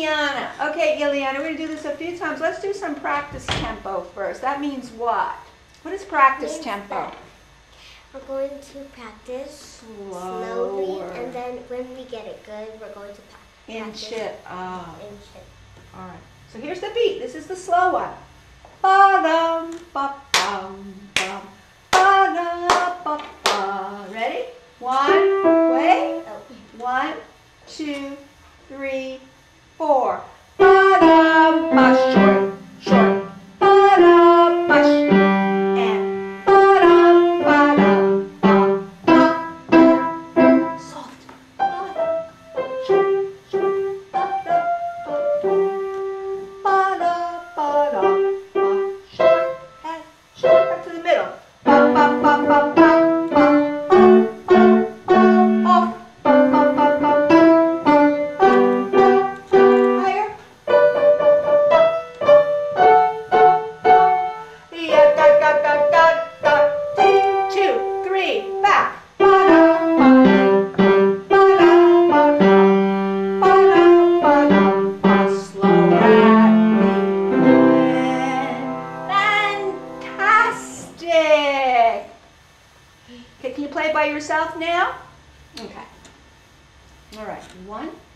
Ilyana. Okay, Ilyana, we're going to do this a few times. Let's do some practice tempo first. That means what? What is practice tempo? We're going to practice slowly, and then when we get it good, we're going to practice. Inch it up. Inch it. All right. So here's the beat. This is the slow one. Ba-dum, ba-bum, bum. Ba-da, ba-ba. Ready? One. Wait. 1, 2, 3, 4. Ba-dum, ba, short, short. Ba-dum, ba, and ba-dum, ba-dum, ba, ba. Soft. Ba-dum, short, short. Ba-dum, ba, ba-dum, ba-dum, ba, short and short. Back to the middle. Ba, ba, ba, ba, ba, ba. Okay, can you play it by yourself now? Okay. All right. 1,